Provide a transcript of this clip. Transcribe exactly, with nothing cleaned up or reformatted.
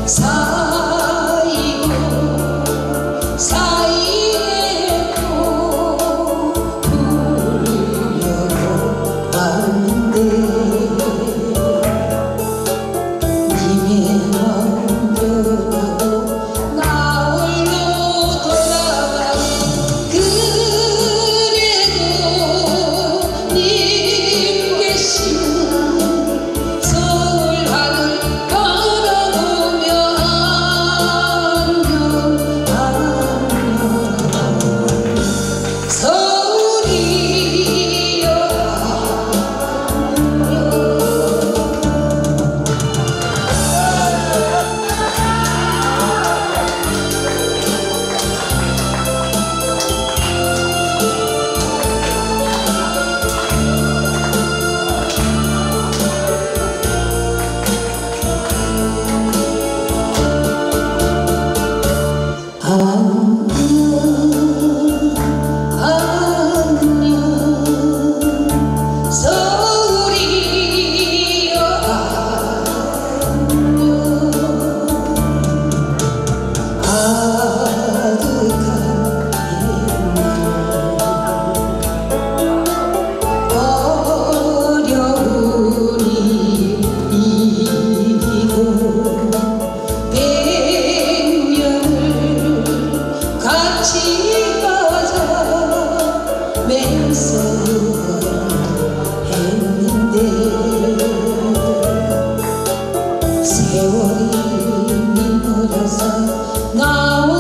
사이고 사이에도 불려왔는데 님의 마음대로 나 홀로 돌아가 그래도 님 계시는 서울 하늘 바라보며 안녕 안녕 서울이여 안녕 안녕 서울이여 안녕 아득한 옛날 어려운 일이고 같이 가자 맹세했는데 세월이 멀어서 나와